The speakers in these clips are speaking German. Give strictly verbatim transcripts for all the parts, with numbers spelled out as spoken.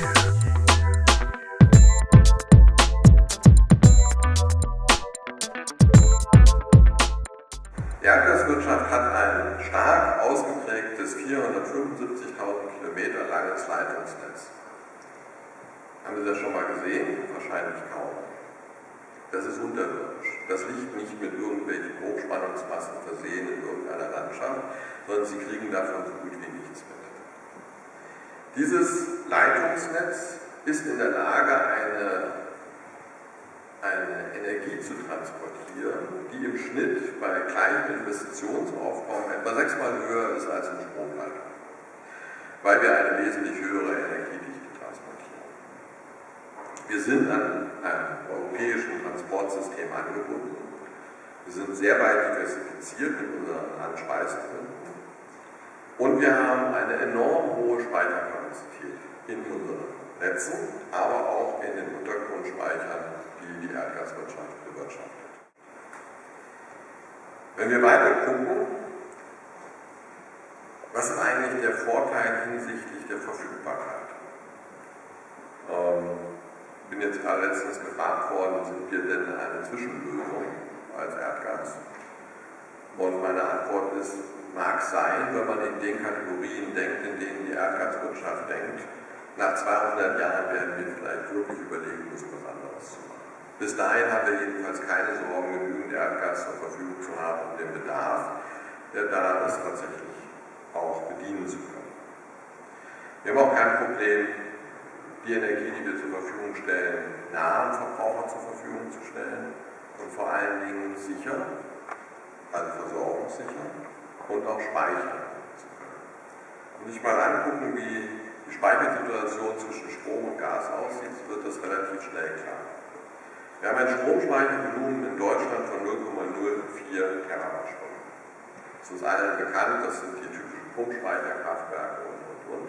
Die Erdgaswirtschaft hat ein stark ausgeprägtes vierhundertfünfundsiebzigtausend Kilometer langes Leitungsnetz. Haben Sie das schon mal gesehen? Wahrscheinlich kaum. Das ist unterirdisch. Das liegt nicht mit irgendwelchen Hochspannungsmassen versehen in irgendeiner Landschaft, sondern Sie kriegen davon so gut wie nichts mit. Dieses Leitungsnetz ist in der Lage, eine eine Energie zu transportieren, die im Schnitt bei gleichem Investitionsaufkommen etwa sechsmal höher ist als im Stromleitung, weil wir eine wesentlich höhere Energiedichte transportieren. Wir sind an einem europäischen Transportsystem angebunden. Wir sind sehr weit diversifiziert mit unseren Landspeisegründen und wir haben eine enorm hohe Speicherkapazität in unseren Netzen, aber auch in den Untergrundspeichern, die die Erdgaswirtschaft bewirtschaftet. Wenn wir weiter gucken, was ist eigentlich der Vorteil hinsichtlich der Verfügbarkeit? Ähm, ich bin jetzt gerade letztens gefragt worden, sind wir denn eine Zwischenlösung als Erdgas? Und meine Antwort ist, mag sein, wenn man in den Kategorien denkt, in denen die Erdgaswirtschaft denkt. Nach zweihundert Jahren werden wir vielleicht wirklich überlegen müssen, was anderes zu machen. Bis dahin haben wir jedenfalls keine Sorgen, genügend Erdgas zur Verfügung zu haben, um den Bedarf, der da ist, tatsächlich auch bedienen zu können. Wir haben auch kein Problem, die Energie, die wir zur Verfügung stellen, nah am Verbraucher zur Verfügung zu stellen und vor allen Dingen sicher, also versorgungssicher und auch speichern zu können. Wenn ich mal angucken, wie die Speichersituation zwischen Strom und Gas aussieht, wird das relativ schnell klar. Wir haben ein Stromspeichervolumen in Deutschland von null Komma null vier Terawattstunden. Das ist allen bekannt, das sind die typischen Pumpspeicherkraftwerke und, und, und.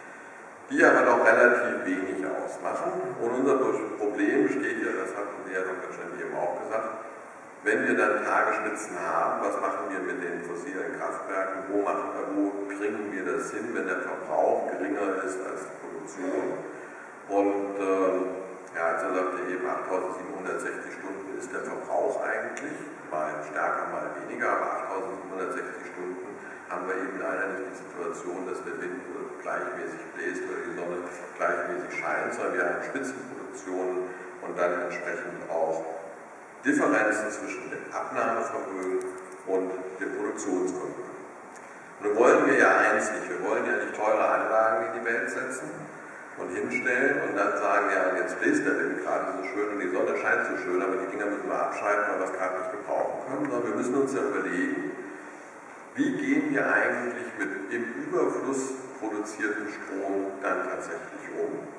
Die aber noch relativ wenig ausmachen. Und unser Problem besteht ja, das hatten Sie ja Doktor Cem eben auch gesagt, wenn wir dann Tagesspitzen haben, was machen wir mit den fossilen Kraftwerken, wo, machen, wo bringen wir das hin, wenn der Verbrauch geringer ist als die Produktion? Und ähm, ja, jetzt sagt ihr eben achttausendsiebenhundertsechzig Stunden ist der Verbrauch eigentlich, mal stärker, mal weniger, aber achttausendsiebenhundertsechzig Stunden haben wir eben leider nicht die Situation, dass der Wind gleichmäßig bläst oder die Sonne gleichmäßig scheint, sondern wir haben Spitzenproduktionen und dann entsprechend auch Differenzen zwischen dem Abnahmevermögen und dem Produktionsvermögen. Und nun wollen wir ja eins nicht, wir wollen ja nicht teure Anlagen in die Welt setzen und hinstellen und dann sagen, ja, jetzt bläst der Wind gerade so schön und die Sonne scheint so schön, aber die Dinger müssen wir abschalten, weil wir es gerade nicht gebrauchen können, sondern wir müssen uns ja überlegen, wie gehen wir eigentlich mit im Überfluss produzierten Strom dann tatsächlich um.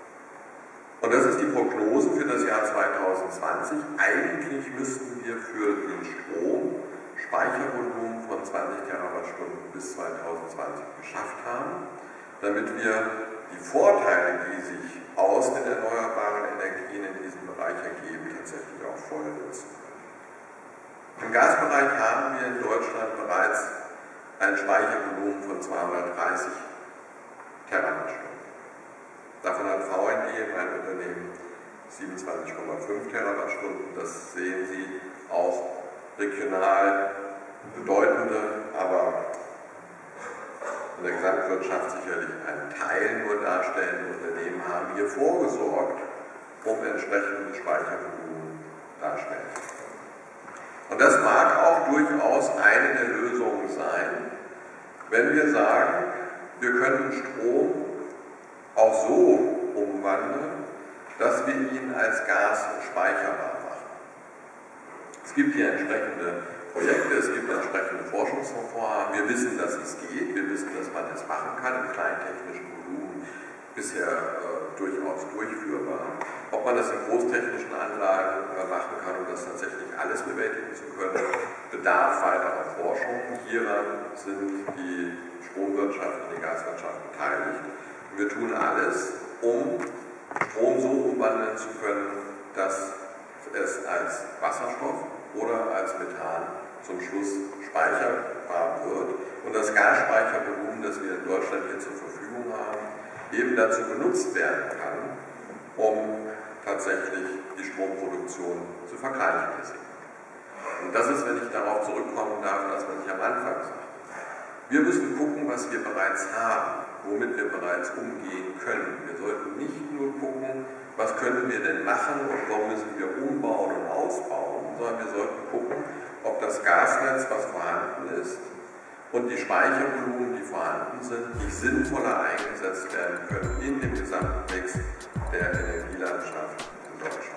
Und das ist die Prognose für das Jahr zweitausendzwanzig. Eigentlich müssten wir für den Strom Speichervolumen von zwanzig Terawattstunden bis zweitausendzwanzig geschafft haben, damit wir die Vorteile, die sich aus den erneuerbaren Energien in diesem Bereich ergeben, tatsächlich auch voll nutzen können. Im Gasbereich haben wir in Deutschland bereits ein Speichervolumen von zweihundertdreißig Terawattstunden. Davon hat V N E, mein Unternehmen, siebenundzwanzig Komma fünf Terawattstunden. Das sehen Sie auch regional bedeutende, aber in der Gesamtwirtschaft sicherlich einen Teil nur darstellende Unternehmen haben hier vorgesorgt, um entsprechendes Speichervolumen darstellen zu können. Und das mag auch durchaus eine der Lösungen sein, wenn wir sagen, wir können Strom auch so umwandeln, dass wir ihn als Gas speicherbar machen. Es gibt hier entsprechende Projekte, es gibt entsprechende Forschungsvorhaben. Wir wissen, dass es geht, wir wissen, dass man es machen kann, im kleintechnischen Volumen bisher äh, durchaus durchführbar. Ob man das in großtechnischen Anlagen äh, machen kann, um das tatsächlich alles bewältigen zu können, bedarf weiterer Forschung. Hieran sind die Stromwirtschaft und die Gaswirtschaft beteiligt. Wir tun alles, um Strom so umwandeln zu können, dass es als Wasserstoff oder als Methan zum Schluss speicherbar wird. Und das Gasspeichervolumen, das wir in Deutschland hier zur Verfügung haben, eben dazu benutzt werden kann, um tatsächlich die Stromproduktion zu vergleichmäßigen. Und das ist, wenn ich darauf zurückkommen darf, das, was ich am Anfang sagte. Wir müssen gucken, was wir bereits haben, womit wir bereits umgehen können. Wir sollten nicht nur gucken, was können wir denn machen und warum müssen wir umbauen und ausbauen, sondern wir sollten gucken, ob das Gasnetz, was vorhanden ist, und die Speichervolumen, die vorhanden sind, nicht sinnvoller eingesetzt werden können in dem gesamten Mix der Energielandschaft in Deutschland.